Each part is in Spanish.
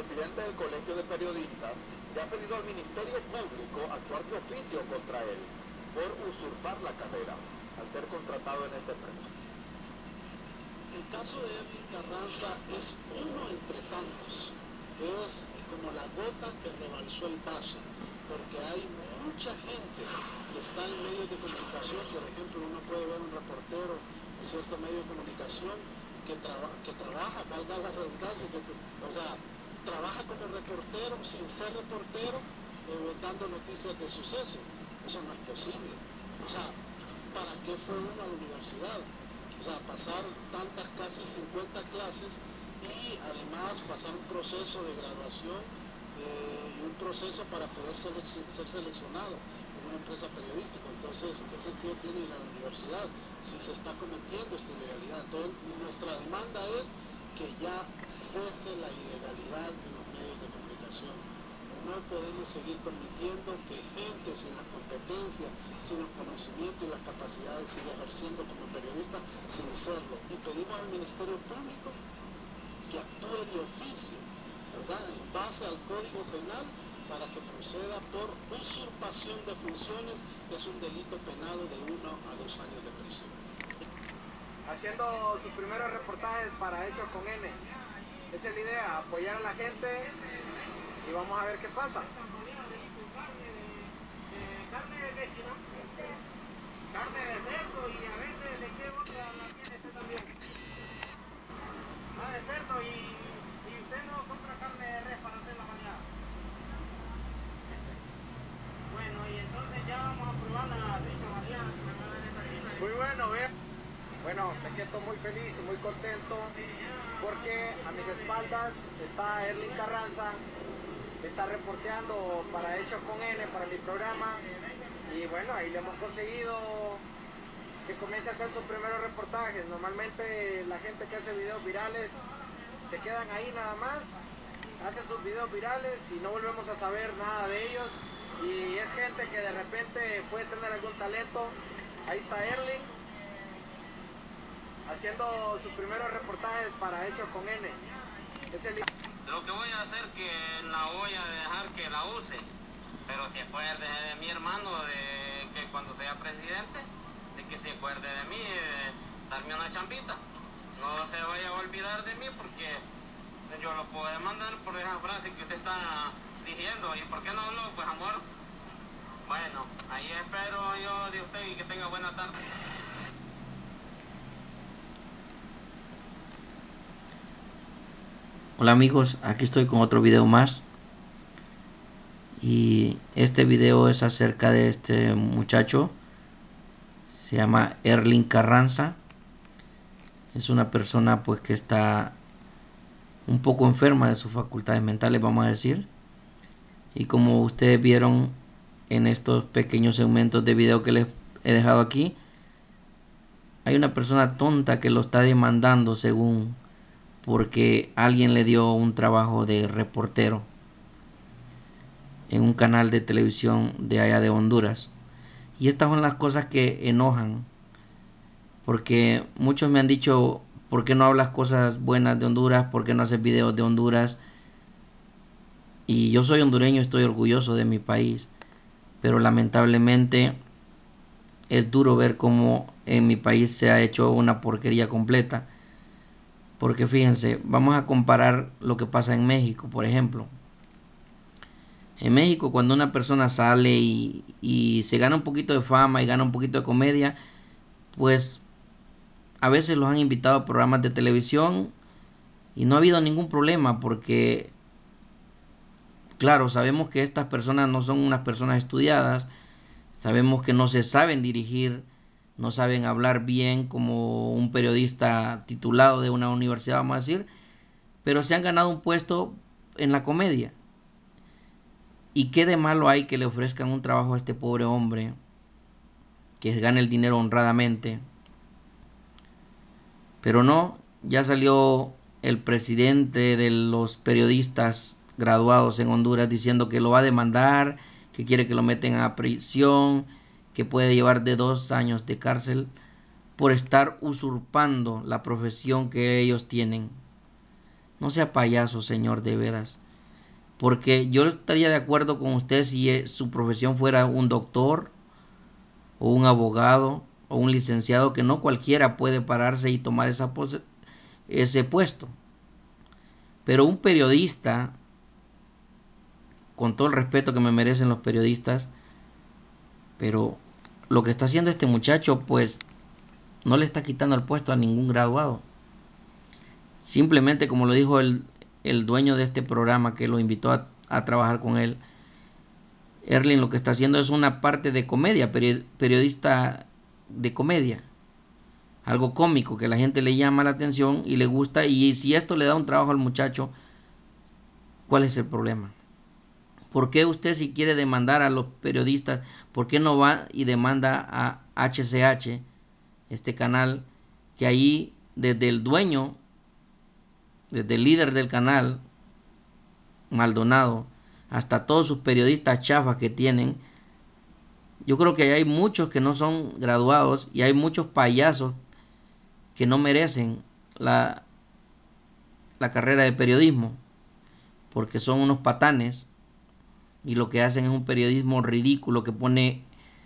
presidente del Colegio de Periodistas le ha pedido al Ministerio Público actuar de oficio contra él por usurpar la carrera al ser contratado en esta empresa. El caso de Erling Carranza es uno entre tantos. Es como la gota que rebalsó el vaso, porque hay mucha gente que está en medios de comunicación. Por ejemplo, uno puede ver un reportero en cierto medio de comunicación que trabaja, valga la redundancia, trabaja como reportero sin ser reportero, dando noticias de sucesos. Eso no es posible. ¿Para qué fue uno a la universidad? Pasar casi 50 clases y además pasar un proceso de graduación y un proceso para poder ser seleccionado en una empresa periodística. Entonces, ¿qué sentido tiene ir a la universidad si se está cometiendo esta ilegalidad? Entonces, nuestra demanda es que ya cese la ilegalidad en los medios de comunicación. No podemos seguir permitiendo que gente sin la competencia, sin los conocimientos y las capacidades siga ejerciendo como periodista sin serlo. Y pedimos al Ministerio Público que actúe de oficio, ¿verdad?, en base al Código Penal, para que proceda por usurpación de funciones, que es un delito penado de 1 a 2 años de prisión. Haciendo sus primeros reportajes para Hechos con N. Esa es la idea, apoyar a la gente y vamos a ver qué pasa. Carne de leche, ¿no? Carne de cerdo y a veces de qué otra la tiene usted también. De cerdo y usted no compra carne de res para hacer la mañana. Bueno, y entonces ya vamos a probar la rica variada que me va a dar esta harina. Muy bueno, ¿eh? Bueno, me siento muy feliz y muy contento porque a mis espaldas está Erling Carranza, que está reporteando para Hechos con N, para mi programa, y bueno, ahí le hemos conseguido que comience a hacer sus primeros reportajes. Normalmente la gente que hace videos virales se quedan ahí nada más, hacen sus videos virales y no volvemos a saber nada de ellos, y es gente que de repente puede tener algún talento. Ahí está Erling haciendo sus primeros reportajes para Hechos con N. Lo que voy a hacer que la voy a dejar que la use, pero se acuerde de mi hermano, de que cuando sea presidente, de que se acuerde de mí, darme una chambita. No se vaya a olvidar de mí, porque yo lo puedo demandar por esa frase que usted está diciendo. ¿Y por qué no habló? Pues amor. Bueno, ahí espero yo de usted y que tenga buena tarde. Hola amigos, aquí estoy con otro video más, y este video es acerca de este muchacho. Se llama Erling Carranza. Es una persona pues que está un poco enferma de sus facultades mentales, vamos a decir, y como ustedes vieron en estos pequeños segmentos de video que les he dejado aquí, hay una persona tonta que lo está demandando según, porque alguien le dio un trabajo de reportero en un canal de televisión de allá de Honduras. Y estas son las cosas que enojan, porque muchos me han dicho: ¿por qué no hablas cosas buenas de Honduras? ¿Por qué no haces videos de Honduras? Y yo soy hondureño, estoy orgulloso de mi país, pero lamentablemente es duro ver cómo en mi país se ha hecho una porquería completa. Porque fíjense, vamos a comparar lo que pasa en México, por ejemplo. En México, cuando una persona sale y se gana un poquito de fama y gana un poquito de comedia, pues a veces los han invitado a programas de televisión y no ha habido ningún problema, porque claro, sabemos que estas personas no son unas personas estudiadas, sabemos que no se saben dirigir, no saben hablar bien como un periodista titulado de una universidad, vamos a decir, pero se han ganado un puesto en la comedia. ¿Y qué de malo hay que le ofrezcan un trabajo a este pobre hombre que gane el dinero honradamente? Pero no, ya salió el presidente de los periodistas graduados en Honduras diciendo que lo va a demandar, que quiere que lo meten a prisión, que puede llevar de 2 años de cárcel por estar usurpando la profesión que ellos tienen. No sea payaso, señor, de veras. Porque yo estaría de acuerdo con usted si su profesión fuera un doctor o un abogado o un licenciado, que no cualquiera puede pararse y tomar ese puesto. Pero un periodista, con todo el respeto que me merecen los periodistas, pero lo que está haciendo este muchacho, pues no le está quitando el puesto a ningún graduado. Simplemente, como lo dijo el dueño de este programa que lo invitó a trabajar con él, Erling lo que está haciendo es una parte de comedia, periodista de comedia, algo cómico que la gente le llama la atención y le gusta. Y si esto le da un trabajo al muchacho, ¿cuál es el problema? ¿Por qué usted, si quiere demandar a los periodistas, por qué no va y demanda a HCH, este canal, que ahí desde el dueño, desde el líder del canal, Maldonado, hasta todos sus periodistas chafas que tienen? Yo creo que hay muchos que no son graduados y hay muchos payasos que no merecen la carrera de periodismo, porque son unos patanes y lo que hacen es un periodismo ridículo que pone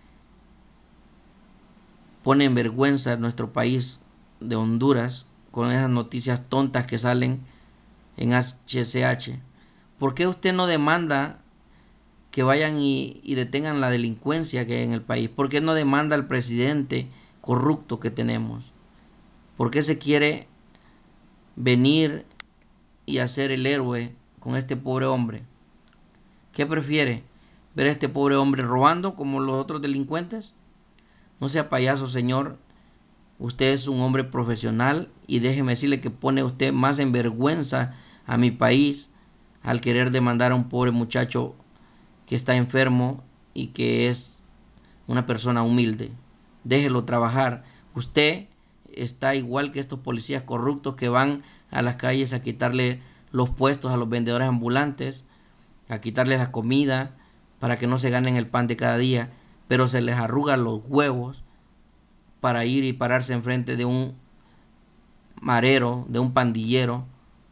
en vergüenza a nuestro país de Honduras con esas noticias tontas que salen en HCH. ¿Por qué usted no demanda que vayan y detengan la delincuencia que hay en el país? ¿Por qué no demanda al presidente corrupto que tenemos? ¿Por qué se quiere venir y hacer el héroe con este pobre hombre? ¿Qué prefiere? ¿Ver a este pobre hombre robando como los otros delincuentes? No sea payaso, señor. Usted es un hombre profesional y déjeme decirle que pone usted más en vergüenza a mi país al querer demandar a un pobre muchacho que está enfermo y que es una persona humilde. Déjelo trabajar. Usted está igual que estos policías corruptos que van a las calles a quitarle los puestos a los vendedores ambulantes, a quitarles la comida para que no se ganen el pan de cada día, pero se les arrugan los huevos para ir y pararse enfrente de un marero, de un pandillero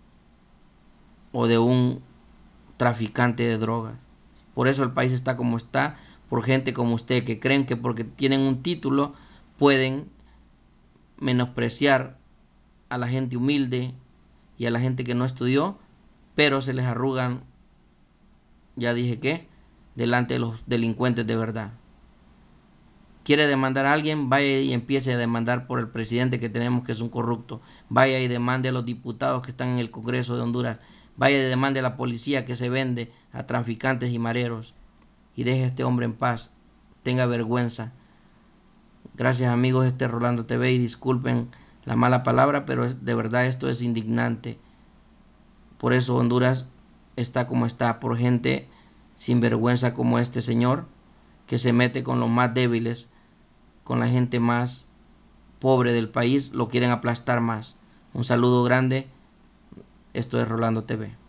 o de un traficante de drogas. Por eso el país está como está, por gente como usted que creen que porque tienen un título pueden menospreciar a la gente humilde y a la gente que no estudió, pero se les arrugan, ya dije que, delante de los delincuentes de verdad. ¿Quiere demandar a alguien? Vaya y empiece a demandar por el presidente que tenemos, que es un corrupto. Vaya y demande a los diputados que están en el Congreso de Honduras. Vaya y demande a la policía que se vende a traficantes y mareros. Y deje a este hombre en paz. Tenga vergüenza. Gracias, amigos. Este es Rolando TV y disculpen la mala palabra, pero de verdad esto es indignante. Por eso Honduras está como está, por gente sin vergüenza como este señor, que se mete con los más débiles, con la gente más pobre del país, lo quieren aplastar más. Un saludo grande. Esto es Rolando TV.